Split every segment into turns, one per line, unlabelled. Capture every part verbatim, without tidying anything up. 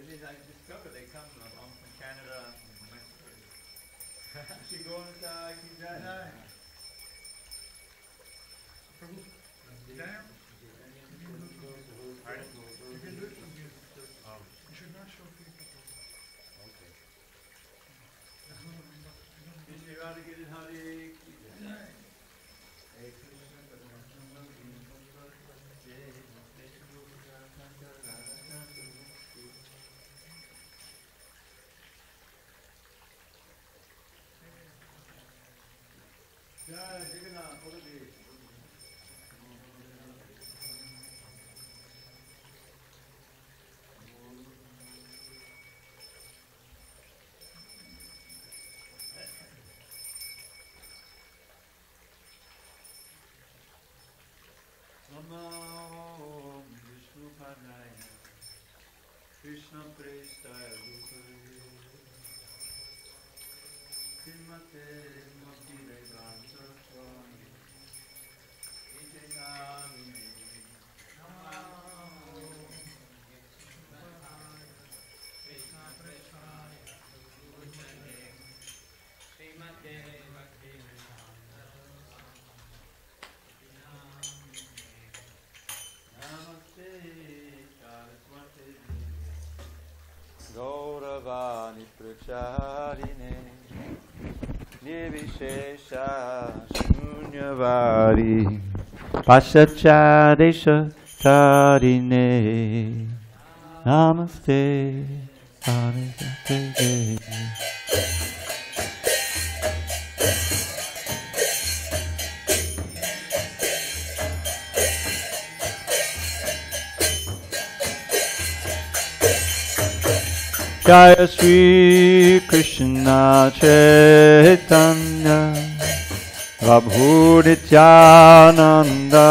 did I discover they come along from Canada and from Mexico. She going to Kizana.
Prabhu, Jayam, Pardon? You can do it from here.
Oh.
You should not show people.
Okay.
That's not a number.
Shri Radha Giridhari Hari Krishna. Hey Krishna Paramahansa Jai Jagannath Baladev. Namo Vishnu Padaya Krishna Prestaya Bhutale Srimate Bhakti Vedanta Swami Iti Namine Namo Vishnu Padaya Krishna Prestaya Bhutale Srimate Bhakti Vedanta Gauravani Pracharine Nirvishesha Shunyavadi Pasachadesha Tarine Namaste Namaste Jaya Sri Krishna Chaitanya Prabhu Nityananda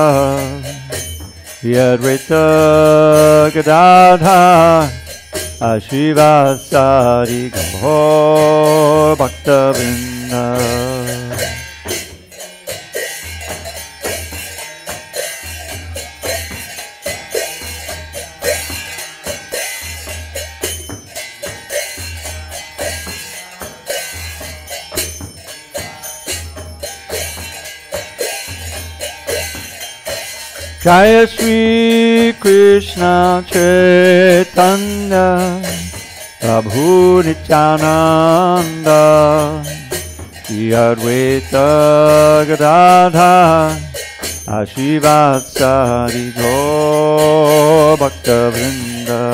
Yadvaita Gadadhar Ashivasari Gaur Bhakta Vrinda Jaya Sri Krishna Chaitanya Prabhu Nityananda Shri Advaita Gadadhar Ashivasari Gaur Bhakta Vrinda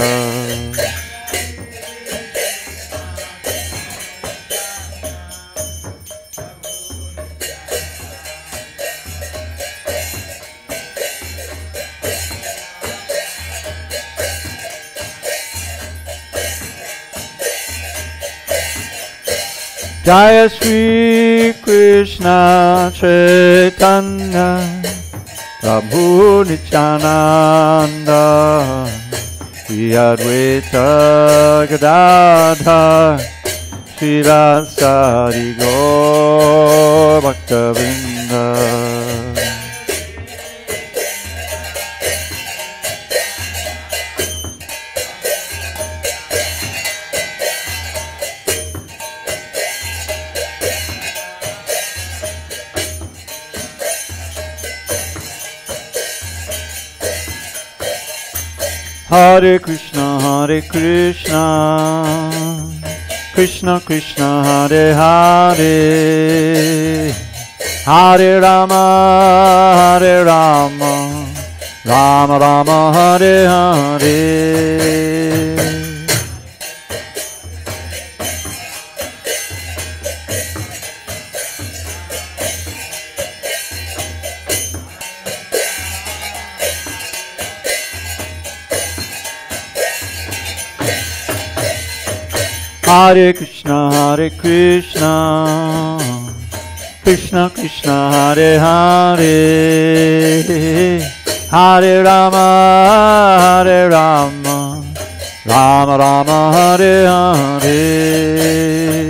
Jaya Sri Krishna Chaitanya Prabhu Nityananda Shri Advaita Gadadhar Shri Rasari Gaur Bhakta Vrinda Hare Krishna, Hare Krishna, Krishna Krishna, Hare Hare, Hare Rama, Hare Rama, Rama Rama, Hare Hare. Hare Krishna, Hare Krishna, Krishna Krishna, Hare Hare, Hare Rama, Hare Rama, Rama Rama, Hare Hare.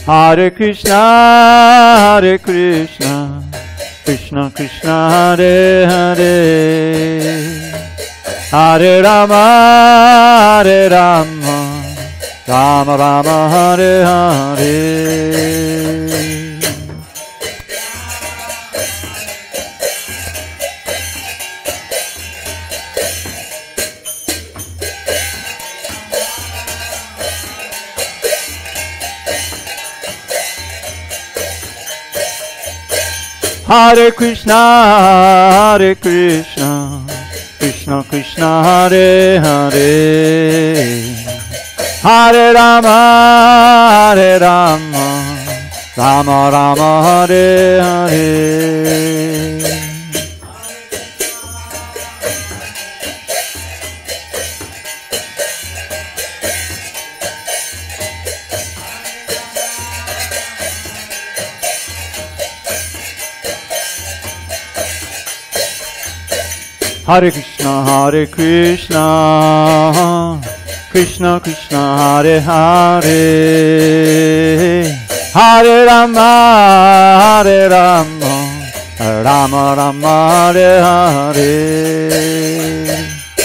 Hare Krishna, Hare Krishna, Krishna Krishna, Hare Hare, Hare Rama, Hare Rama, Rama Rama, Hare Hare. Hare Krishna, Hare Krishna, Krishna Krishna, Hare Hare, Hare Rama, Hare Rama, Rama Rama, Hare Hare. Hare Krishna, Hare Krishna, Krishna Krishna, Hare Hare, Hare Rama, Hare Rama, Rama Rama, Hare Hare.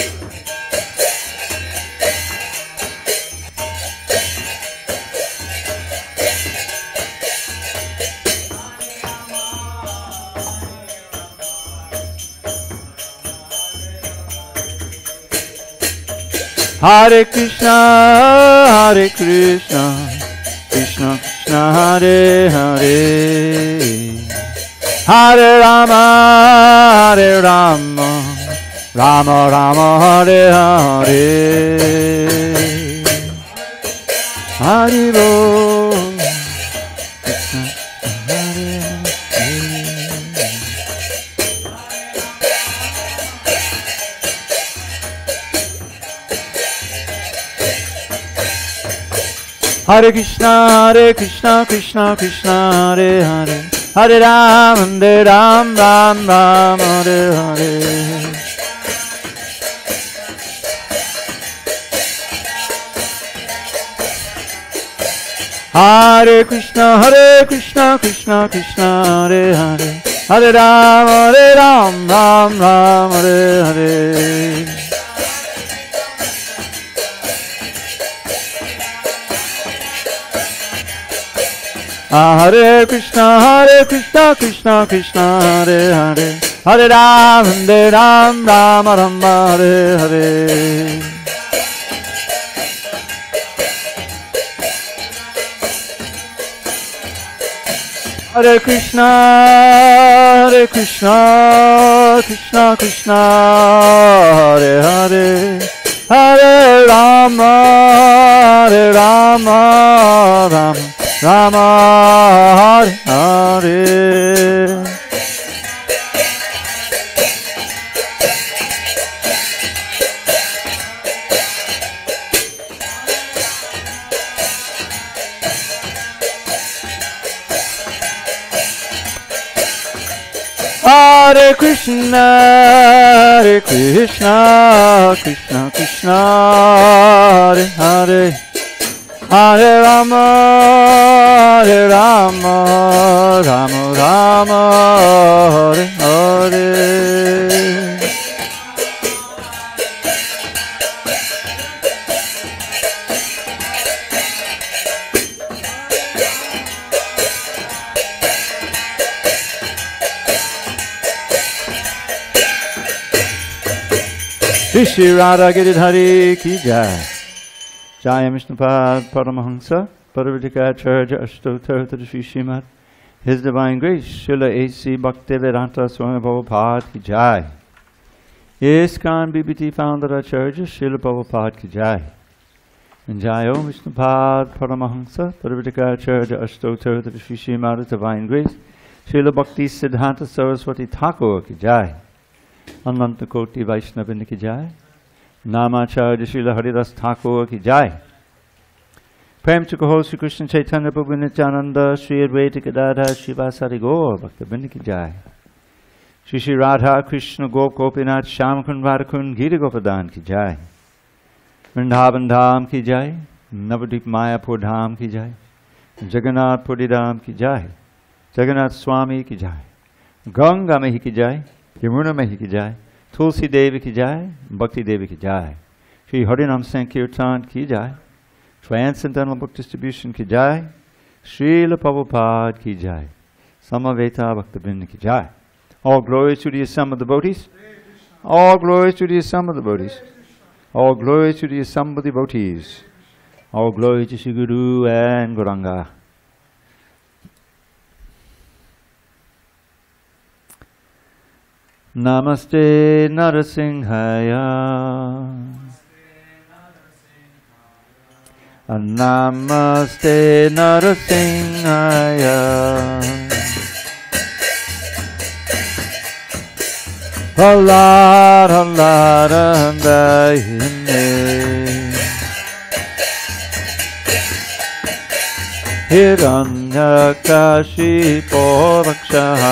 Hare Krishna, Hare Krishna, Krishna Krishna, Hare Hare, Hare Rama, Hare Rama, Rama Rama, Hare Hare. Hari Bol. Hare Krishna, Hare Krishna, Krishna Krishna, Hare Hare, Hare Ram, Hare Ram, Ram Ram, Hare Hare. Hare Krishna, Hare Krishna, Krishna Krishna, Hare Hare, Hare Ram, Hare Ram, Ram Ram, Hare Hare. Hare Krishna, Hare Krishna, Krishna Krishna, Hare Hare, Hare Ram, Hare Ram, Ram Ram, Hare Hare. Hare Krishna, Hare Krishna, Krishna Krishna, Hare Hare, Hare Rama, Hare Rama, Rama Rama, Hare Hare. Hare Krishna, Hare Krishna, Krishna Krishna, Hare Hare, Hare Rama, Hare Rama, Rama Rama, Hare Hare. Shri Radha Giridhari ki jai. Jai Vishnupad Paramahansa Paravatikacharya Ashtottara Shri Srimad His Divine Grace Srila A C Bhaktivedanta Swami Prabhupada ki jai. ISKCON B B T founder Acharya Srila Prabhupada ki jai. And Jai Om Vishnupad Paramahansa Paravatikacharya Ashtottara Shri Srimad His Divine Grace Srila Bhakti Siddhanta Saraswati Thakur ki jai. Ananta Koti Vaishnavin ki jai. Namacharya Srila Haridas Thakur ki jai. Prem to Kaho Sri Krishna Chaitanya Prabhu Nityananda Sri Advaita Gadadhar Srivasari Gaur Bhaktivinoda ki jai. Shri Shri Radha Krishna Gop Gopinath Shyam Radhakund Gita Gopadan ki jai. Vrindavan Dham ki jai. Navadvip Mayapur Dham ki jai. Jagannath Puri धाम की जय, जगन्नाथ स्वामी की जय, गंगा मही की जय, यमुना मही की जय, तुलसी देवी की जय, भक्ति देवी की जय, श्री हरिनाम संकीर्तन की जय, Transcendental Book Distribution की जय, Srila Prabhupada की जय, Samaveta Bhaktivinoda की जय. All glories to the assembled devotees. All glories to the assembled devotees. All glories to the assembled devotees. All glory to Sri Guru and Gauranga. Namaste Narasimhaya. Namaste Narasimhaya. Halad halad andayine Hiranyakashipo vakshaha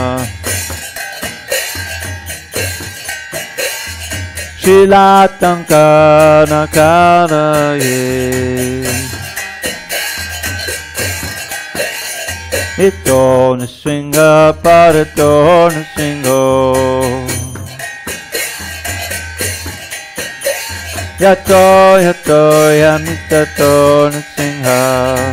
Shilatankana kanaye Ito Nrsinga Parato Nrsingo Yato yato yamitato Nrsinga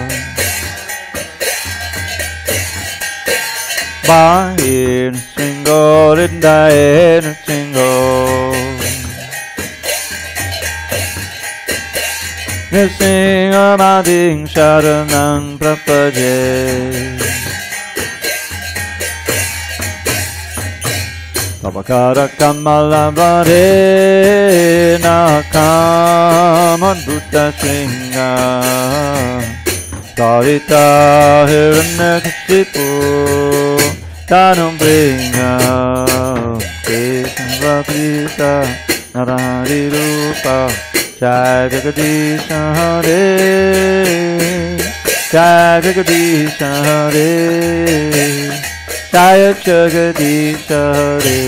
Bahi Nrsingo Rindae Nrsingo Nrsinga Mading Sharanang Prapaje Pavakara Kamalabhare Nakaman Buddha Sringa Tarita Hiranyakashipu Tanum Bringa Keshavapita Narahari Rupa Jai Jagadisha Hare Jai Jagadisha Hare Jaya Jagadisha Hare.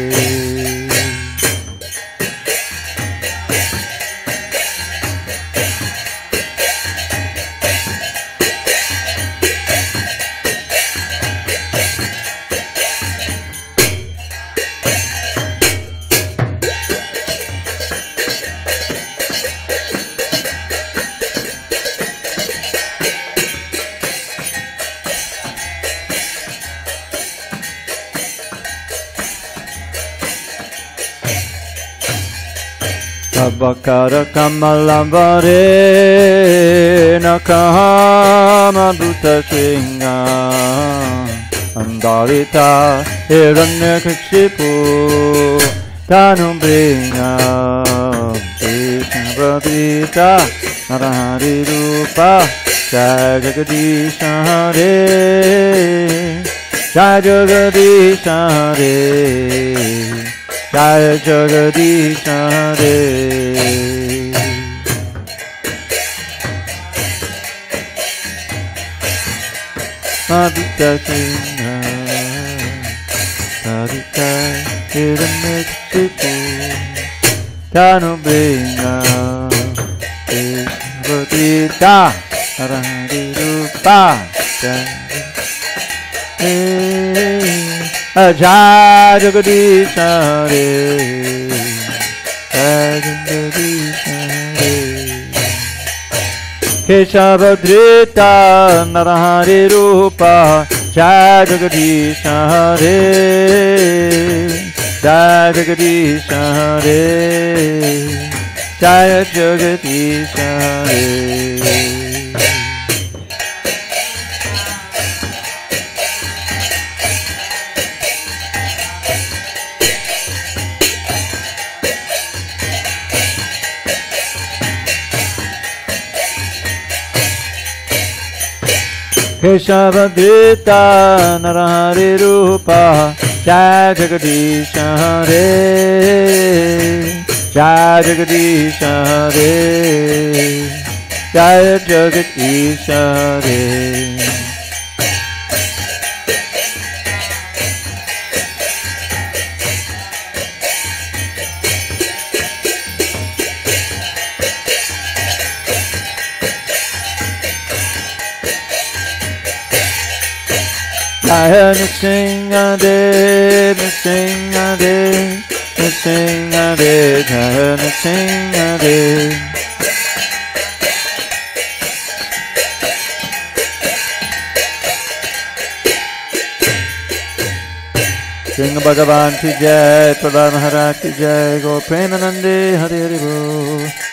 Abakara Kamalambare Nakahama Bhuta Sringa Andalita Hiranyakashipu Tanum Bringa Keshavapita Narahari Rupa Jai Jagadisha Hare Jai Jagadisha Hare Jai Jagadisha Hare. Madhita Sringa Madhita Hiranyakashipu Tanum Bringa Keshavapita Narahari Rupa Jai Jagadisha Hare Jai Jagadisha Hare Keshavadrita Narahari Rupa Jai Jagadisha Hare Jai Jagadisha Hare Jai Jagadisha Hare. Keshavadrita Narahari Rupa Jai Jagadisha Hare Jai Jagadisha Hare Jai Jagadisha Hare. Jaya Nrsimhadev, Nrsimhadev, Nrsimhadev, Jaya Nrsimhadev. Singh Bhagavan ki jai, Prahlad Maharaj ki jai, Gaur Premanande, Hari Hari Bol.